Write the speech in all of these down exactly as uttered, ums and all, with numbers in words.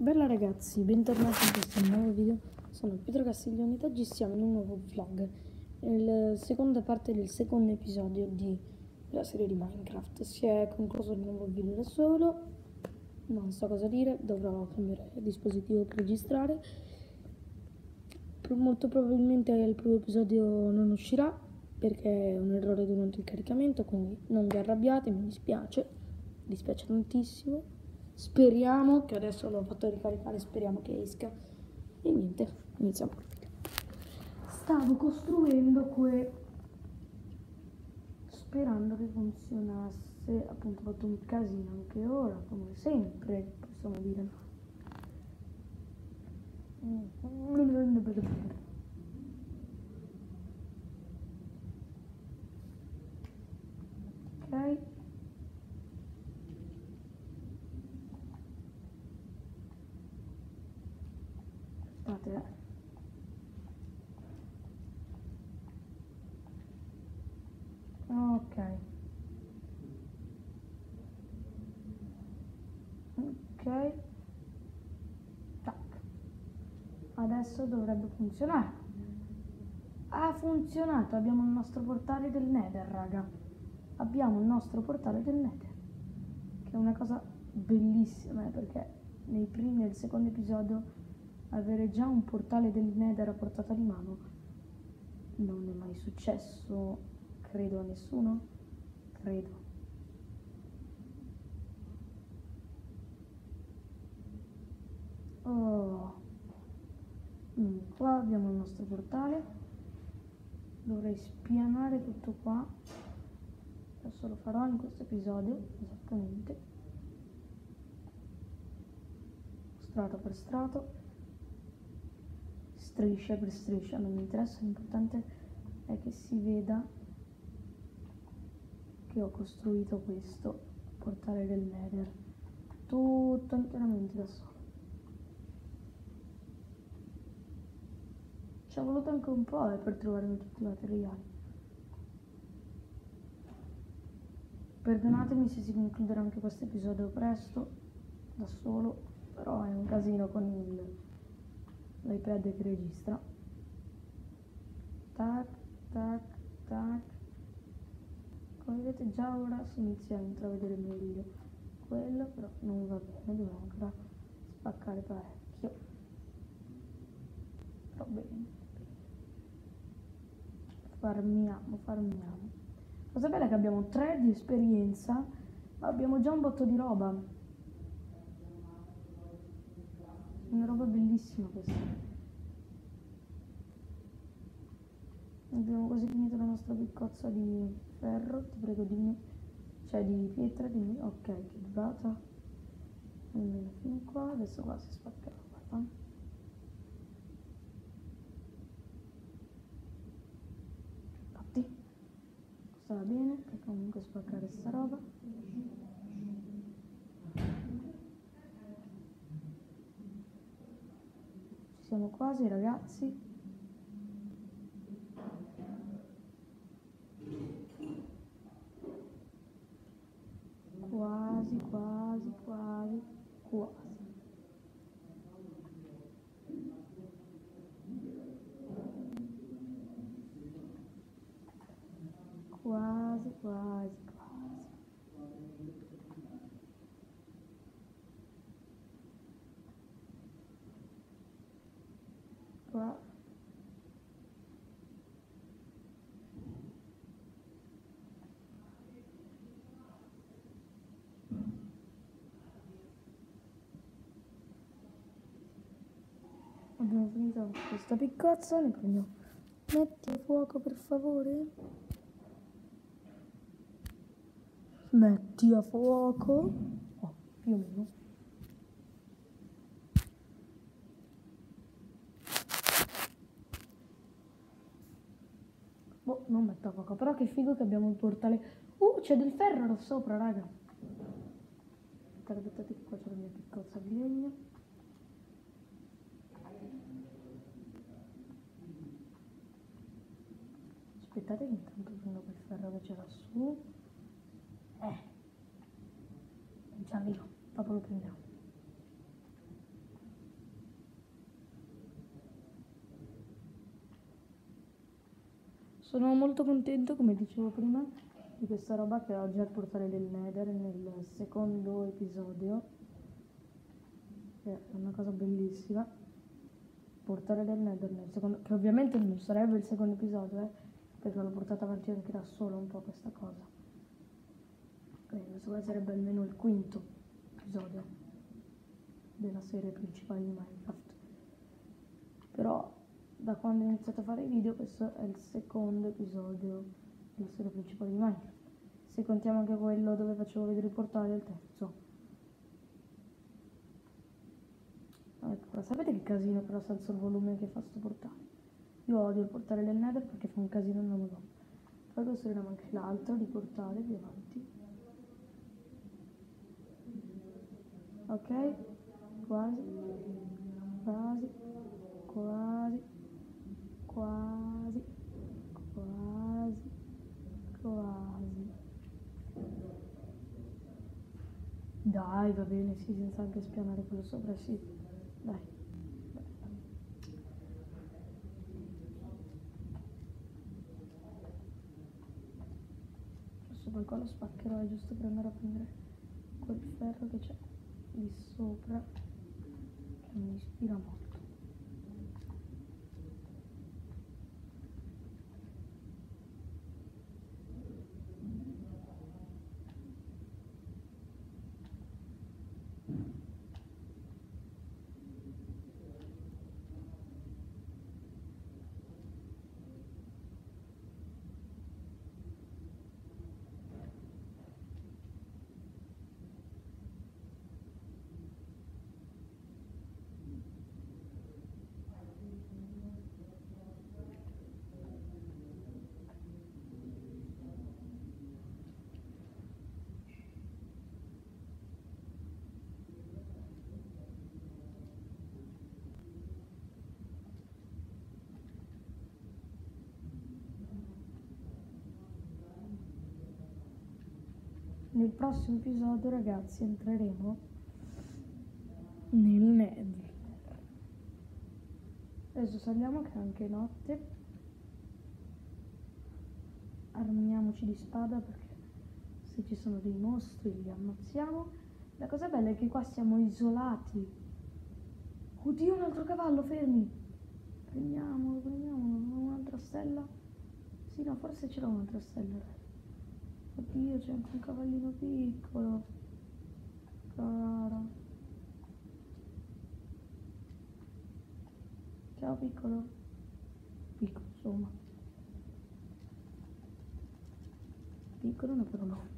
Bella ragazzi, bentornati in questo nuovo video. Sono Pietro Castiglioni ed oggi siamo in un nuovo vlog, nella seconda parte del secondo episodio di, della serie di Minecraft. Si è concluso il nuovo video da solo, non so cosa dire, dovrò cambiare dispositivo per registrare. Molto probabilmente il primo episodio non uscirà perché è un errore durante il caricamento, quindi non vi arrabbiate, mi dispiace, mi dispiace tantissimo. Speriamo che adesso l'ho fatto ricaricare, speriamo che esca. E niente, iniziamo il video. Stavo costruendo que... sperando che funzionasse, appunto ho fatto un casino anche ora, come sempre, possiamo dire. Ok. Aspettate, eh. Ok. Ok. Tac. Adesso dovrebbe funzionare. Ha funzionato, abbiamo il nostro portale del Nether, raga. Abbiamo il nostro portale del Nether, che è una cosa bellissima, eh, perché nei primi e nel secondo episodio avere già un portale del Nether a portata di mano non è mai successo, credo, a nessuno, credo. Oh. Mm, qua abbiamo il nostro portale. Dovrei spianare tutto qua. Adesso lo farò in questo episodio, esattamente. Strato per strato. Striscia per striscia, non mi interessa, l'importante è che si veda che ho costruito questo portale del Nether. Tutto interamente da solo. Ci è voluto anche un po' eh, per trovarmi tutti i materiali. Perdonatemi se si concluderà anche questo episodio presto, da solo, però è un casino con l'iPad che registra. Tac, tac, tac. Come vedete già ora si inizia a intravedere meglio quello, però non va bene, dobbiamo ancora spaccare parecchio. Però bene. Farmiamo, farmiamo. Cosa bella è che abbiamo tre di esperienza, ma abbiamo già un botto di roba. Una roba bellissima questa. Abbiamo quasi finito la nostra piccozza di ferro, ti prego dimmi, cioè di pietra, dimmi, ok, che è durata almeno fin qua, adesso qua si spaccherà, guarda. Va bene, che comunque spaccare sta roba. Ci siamo quasi ragazzi. Quasi, quasi, quasi, quasi. Quasi, quasi, quasi. Qua. Abbiamo finito questa piccozza, ne prendiamo. Metti a fuoco per favore. Metti a fuoco. Oh, più o meno. Boh, non metto a fuoco, però che figo che abbiamo il portale. Uh, c'è del ferro là sopra, raga. Aspettate che qua c'è la mia piccozza di legno. Aspettate che intanto prendo quel ferro che c'era su. Eh. Già lì, dopo lo prendiamo. Sono molto contento, come dicevo prima, di questa roba che ho già il portale del Nether nel secondo episodio. Che è una cosa bellissima. Portale del Nether nel secondo, che ovviamente non sarebbe il secondo episodio, eh, perché l'ho portata avanti anche da solo un po' questa cosa. Quindi questo qua sarebbe almeno il quinto episodio della serie principale di Minecraft. Però da quando ho iniziato a fare i video questo è il secondo episodio della serie principale di Minecraft. Se contiamo anche quello dove facevo vedere i portali, è il terzo. Ecco, sapete che casino però senza il volume che fa sto portale? Io odio il portale del Nether perché fa un casino nella madonna. Poi costruiremo anche l'altro di portale più avanti. Ok, quasi, quasi, quasi, quasi, quasi, quasi. Dai, va bene, sì, senza anche spianare quello sopra, sì. Dai. Dai. Adesso poi qua lo spaccherò, è giusto per andare a prendere quel ferro che c'è lì sopra, che mi ispira molto. Nel prossimo episodio, ragazzi, entreremo nel Nether. Adesso saliamo che è anche notte. Armiamoci di spada perché se ci sono dei mostri li ammazziamo. La cosa bella è che qua siamo isolati. Oddio, un altro cavallo, fermi! Prendiamolo, prendiamolo. Un'altra stella? Sì, no, forse c'era un'altra stella, dai. Oddio, c'è anche un cavallino piccolo. Cara. Ciao piccolo. Piccolo, insomma. Piccolo, no, però no.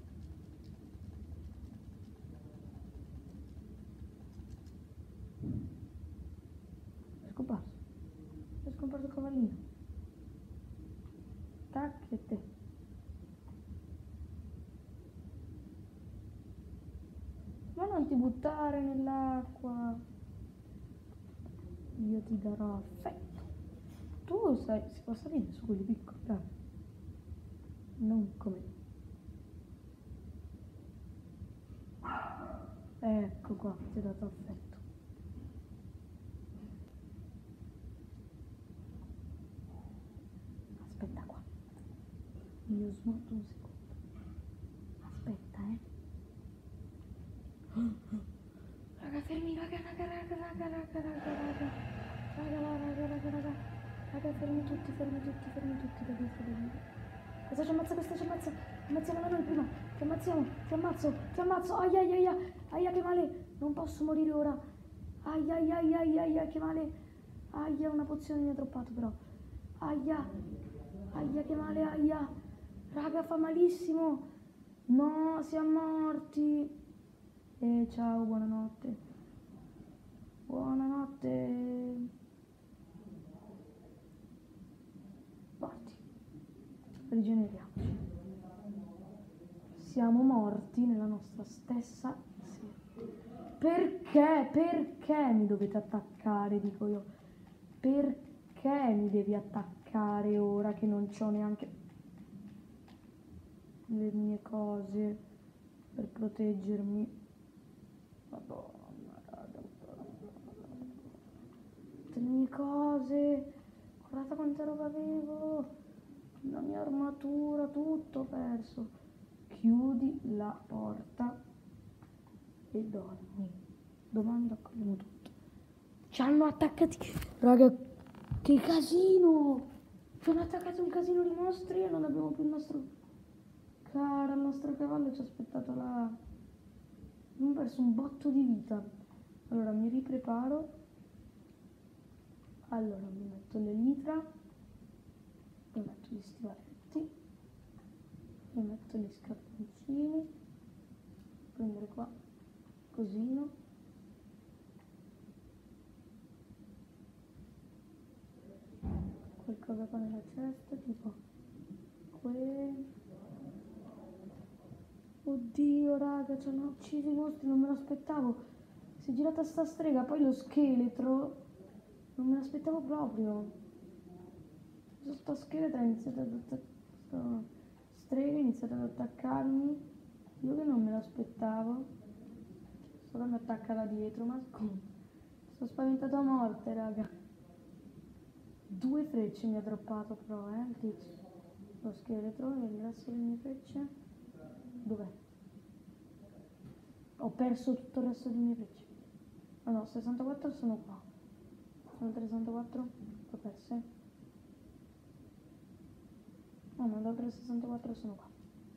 È scomparso. È scomparso il cavallino. Tac e te. Ma non ti buttare nell'acqua. Io ti darò affetto. Tu sai, si può salire su quelli piccoli, dai. Non come. Ecco qua, ti ho dato affetto. Aspetta qua. Io smonto un secondo. Aspetta, eh. Raga, fermi, raga, raga, raga, raga, raga, raga, raga. Raga, raga, raga, raga. Raga, fermi tutti, fermi tutti, fermi tutti, da dietro, da dietro. Questa ci ammazza, questa ci ammazza. Ammazziamola noi prima. Ti ammazziamo, ti ammazzo, ti ammazzo. Aia, aia, aia. Aia, che male. Non posso morire ora. Aia, aia, aia, aia, aia, che male. Aia, una pozione mi ha droppato però. Aia. Aia, che male, aia. Raga, fa malissimo. No, siamo morti. E ciao, buonanotte. Buonanotte. Morti. Rigeneriamoci. Siamo morti nella nostra stessa serie. Perché? Perché mi dovete attaccare, dico io. Perché mi devi attaccare ora che non c'ho neanche le mie cose per proteggermi? Madonna, raga. Tutte le mie cose. Guardate quanta roba avevo. la mia armatura, tutto perso. Chiudi la porta e dormi. Domani raccogliamo tutto. Ci hanno attaccati. Raga, che casino! Ci hanno attaccato un casino di mostri e non abbiamo più il nostro... Cara, il nostro cavallo ci ha aspettato là. Abbiamo perso un botto di vita. Allora mi ripreparo. Allora mi metto l'elitra. Mi metto gli stivaletti. Mi metto gli scarponcini. Prendere qua cosino. Qualcosa qua nella cesta, tipo que... Oddio raga, ci hanno ucciso i mostri, non me l'aspettavo. Si è girata sta strega, poi lo scheletro. Non me l'aspettavo proprio. Sta scheletro ha iniziato ad attaccare. Strega ha iniziato ad attaccarmi. Io che non me l'aspettavo. Solo mi attacca da dietro, ma sono spaventato a morte, raga. Due frecce mi ha droppato però, eh, il tizio. Lo scheletro e il resto delle mie frecce. Dov'è? Ho perso tutto il resto delle mie frecce. Ah no, sessantaquattro sono qua. Altre sessantaquattro le ho perse. Oh no, le altre sessantaquattro sono qua.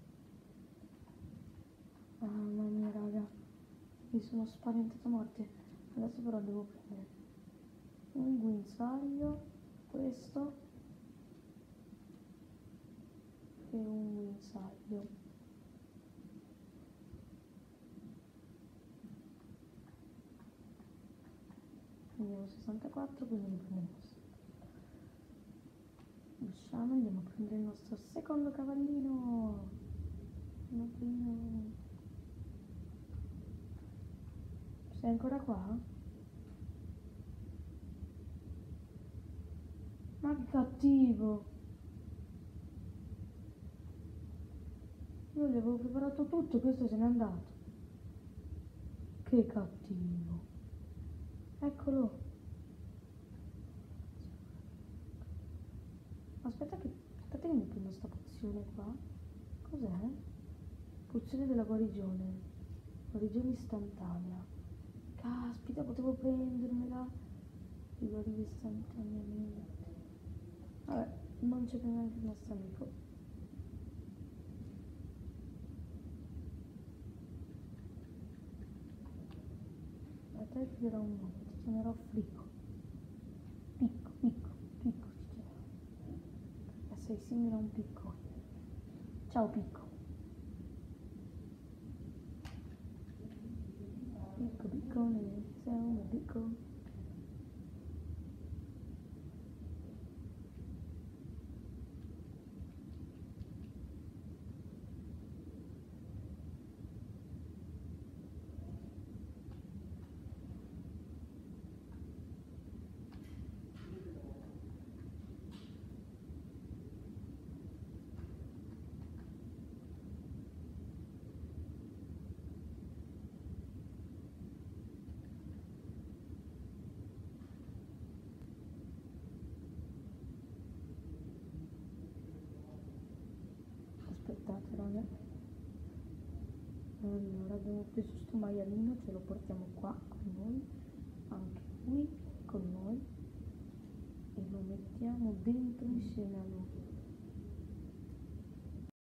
Mamma mia raga, mi sono spaventato a morte. Adesso però devo prendere un guinzaglio, questo e un guinzaglio. Andiamo sessantaquattro, quindi ne prendiamo sessanta. Usciamo, andiamo a prendere il nostro secondo cavallino. Cavallino. Sei ancora qua? Ma che cattivo! Io gli avevo preparato tutto, questo se n'è andato. Che cattivo! Eccolo! Aspetta che... aspetta che mi prendo sta pozione qua. Cos'è? Pozione della guarigione. Guarigione istantanea. Caspita, potevo prendermela. Ti guarivi istantaneamente. Vabbè, non c'è più neanche il nostro amico. A te ti darò un nome, ti chiamerò Frico. Picco, picco, picco ti chiamerò. Perché sei simile a un piccone. Ciao Picco. Picco, piccone, sei un picco. Aspettate raga. Allora abbiamo preso sto maialino, ce lo portiamo qua con noi, anche lui con noi, e lo mettiamo dentro insieme a lui.